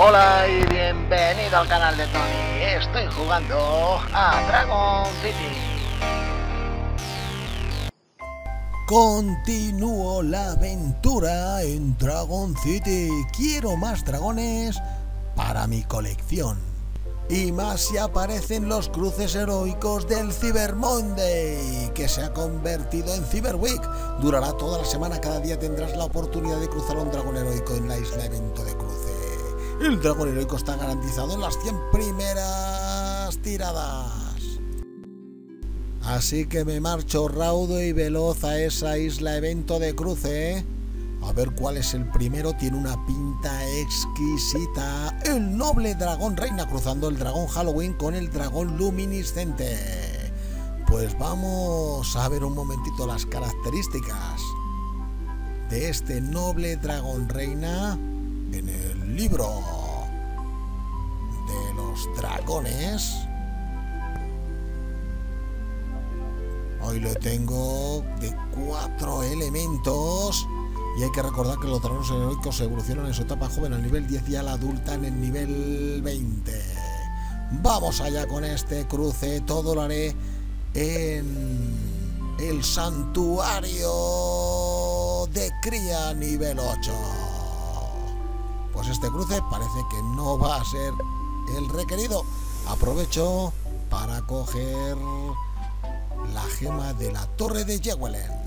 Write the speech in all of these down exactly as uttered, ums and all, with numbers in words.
Hola y bienvenido al canal de Tony. Estoy jugando a Dragon City. Continúo la aventura en Dragon City. Quiero más dragones para mi colección. Y más si aparecen los cruces heroicos del Cyber Monday, que se ha convertido en Cyber Week. Durará toda la semana, cada día tendrás la oportunidad de cruzar a un dragón heroico en la isla evento de cruce. El dragón heroico está garantizado en las cien primeras tiradas. Así que me marcho raudo y veloz a esa isla evento de cruce. A ver cuál es el primero. Tiene una pinta exquisita. El noble dragón reina cruzando el dragón Halloween con el dragón luminiscente. Pues vamos a ver un momentito las características de este noble dragón reina en el libro de los dragones. Hoy le tengo de cuatro elementos. Y hay que recordar que los dragones heroicos evolucionan en su etapa joven al nivel diez y a la adulta en el nivel veinte. Vamos allá con este cruce. Todo lo haré en el santuario de cría nivel ocho. Pues este cruce parece que no va a ser el requerido. Aprovecho para coger la gema de la torre de Yewelen.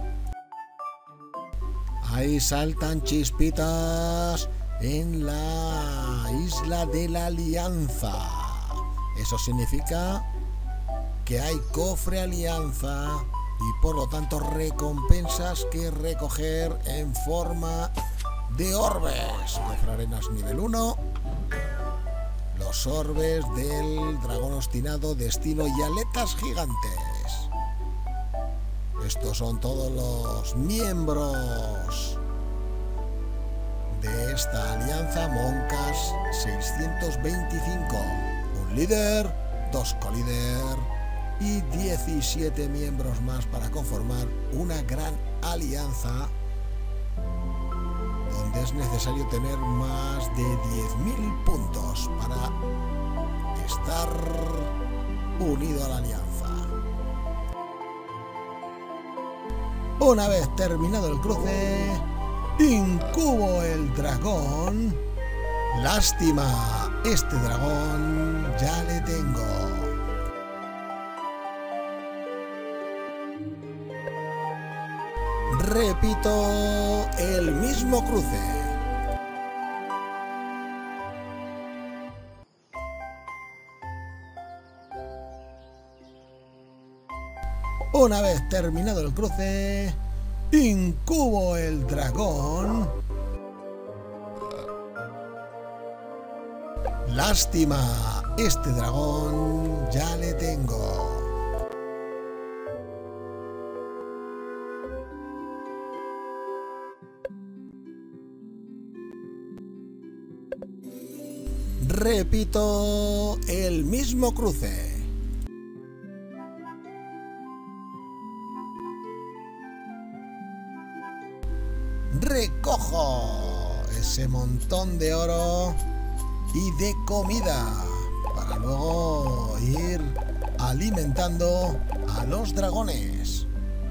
Ahí saltan chispitas en la isla de la Alianza. Eso significa que hay cofre alianza y por lo tanto recompensas que recoger en forma de orbes. Cofre arenas nivel uno. Los orbes del dragón obstinado, destino y aletas gigantes. Estos son todos los miembros de esta alianza. Moncas seiscientos veinticinco. Un líder, dos colíder y diecisiete miembros más para conformar una gran alianza donde es necesario tener más de diez mil puntos para estar unido a la alianza. Una vez terminado el cruce, incubo el dragón. Lástima, este dragón ya le tengo. Repito el mismo cruce. Una vez terminado el cruce, incubo el dragón. Lástima, este dragón ya le tengo. Repito el mismo cruce. Recojo ese montón de oro y de comida para luego ir alimentando a los dragones.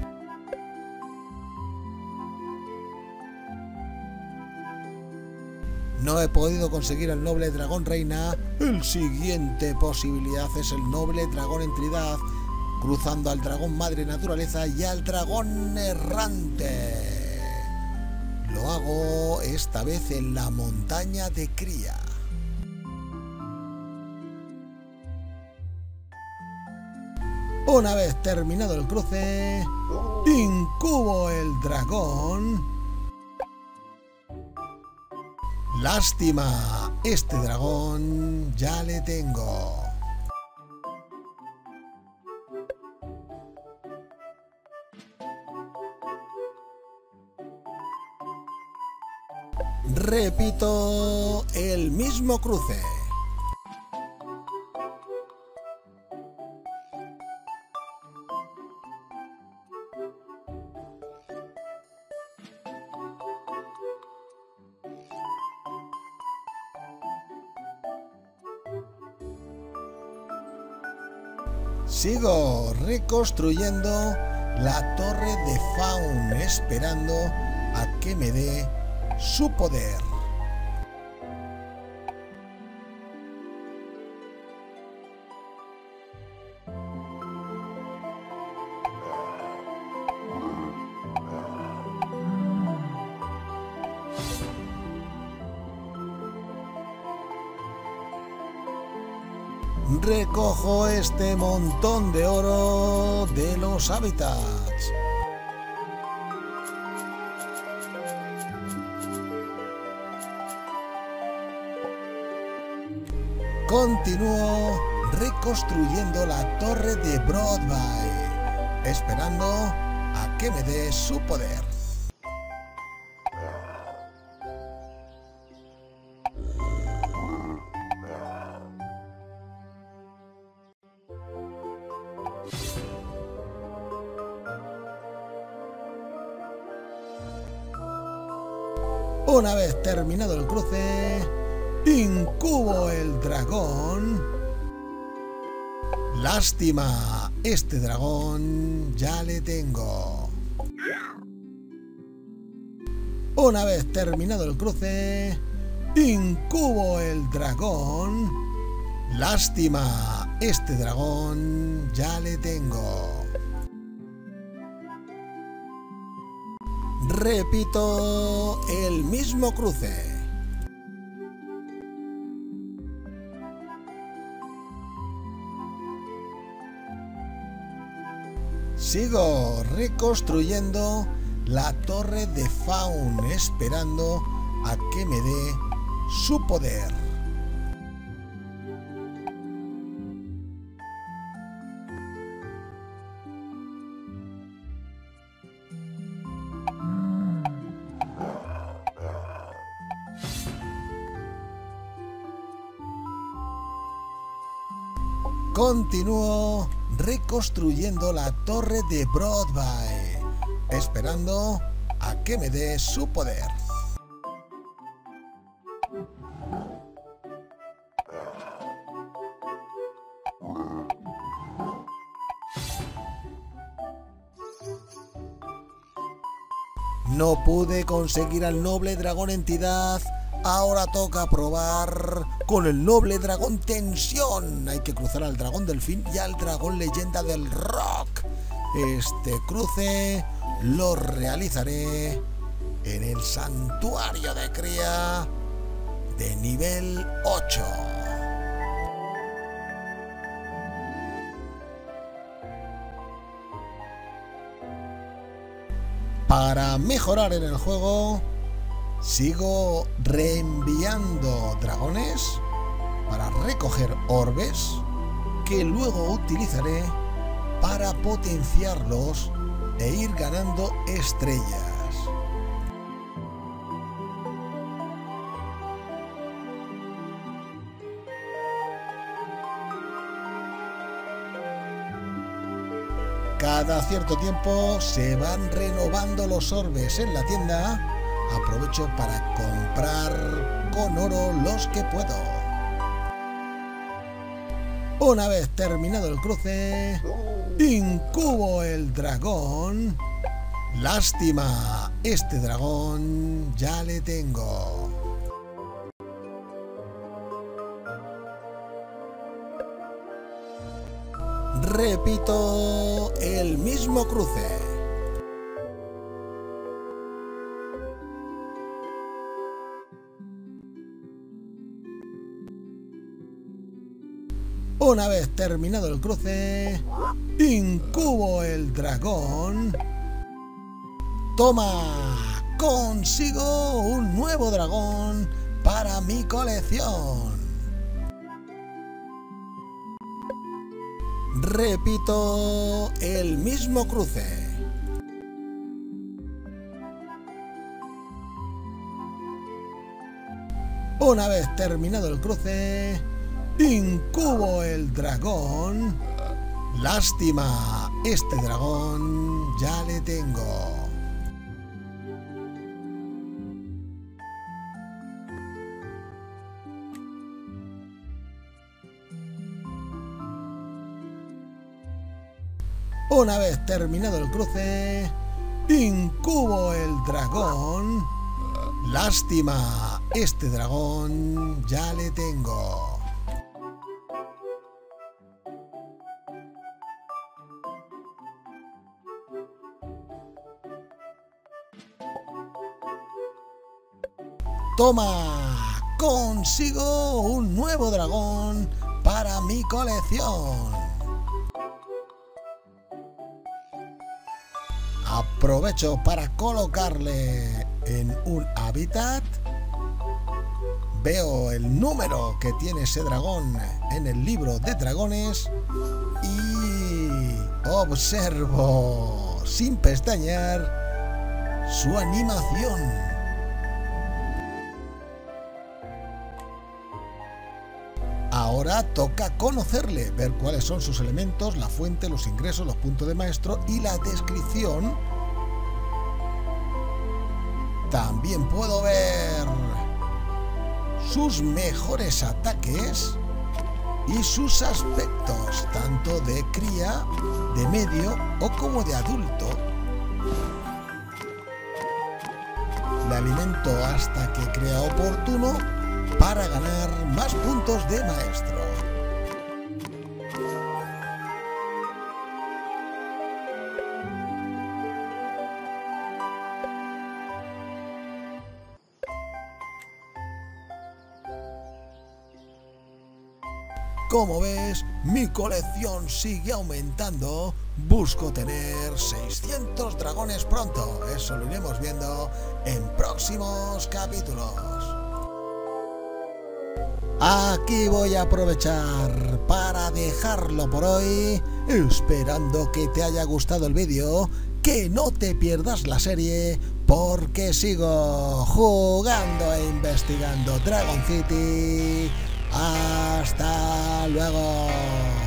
No he podido conseguir el noble dragón reina. El siguiente posibilidad es el noble dragón entidad, cruzando al dragón madre naturaleza y al dragón errante. Lo hago esta vez en la montaña de cría. Una vez terminado el cruce, incubo el dragón. Lástima, este dragón ya le tengo. Repito el mismo cruce. Sigo reconstruyendo la torre de Faun, esperando a que me dé su poder. Recojo este montón de oro de los hábitats. Continúo reconstruyendo la torre de Broadway, esperando a que me dé su poder. Una vez terminado el cruce, incubo el dragón. Lástima, este dragón ya le tengo. Una vez terminado el cruce, incubo el dragón. Lástima, este dragón ya le tengo. Repito el mismo cruce. Sigo reconstruyendo la torre de Faun, esperando a que me dé su poder. Continúo reconstruyendo la torre de Broadway, esperando a que me dé su poder. No pude conseguir al noble dragón entidad. Ahora toca probar con el noble dragón tensión. Hay que cruzar al dragón delfín y al dragón leyenda del rock. Este cruce lo realizaré en el santuario de cría de nivel ocho. Para mejorar en el juego, sigo reenviando dragones para recoger orbes que luego utilizaré para potenciarlos e ir ganando estrellas. Cada cierto tiempo se van renovando los orbes en la tienda. Aprovecho para comprar con oro los que puedo. Una vez terminado el cruce, incubo el dragón. Lástima, este dragón ya le tengo. Repito el mismo cruce. Una vez terminado el cruce, incubo el dragón. ¡Toma! Consigo un nuevo dragón para mi colección. Repito el mismo cruce. Una vez terminado el cruce, incubo el dragón. Lástima, este dragón ya le tengo. Una vez terminado el cruce, incubo el dragón. Lástima, este dragón ya le tengo. Toma, consigo un nuevo dragón para mi colección. Aprovecho para colocarle en un hábitat. Veo el número que tiene ese dragón en el libro de dragones y observo sin pestañear su animación. Ahora toca conocerle, ver cuáles son sus elementos, la fuente, los ingresos, los puntos de maestro y la descripción. También puedo ver sus mejores ataques y sus aspectos, tanto de cría, de medio o como de adulto. Le alimento hasta que crea oportuno para ganar más puntos de maestro. Como ves, mi colección sigue aumentando. Busco tener seiscientos dragones pronto. Eso lo iremos viendo en próximos capítulos. Aquí voy a aprovechar para dejarlo por hoy, esperando que te haya gustado el vídeo, que no te pierdas la serie, porque sigo jugando e investigando Dragon City. ¡Hasta luego!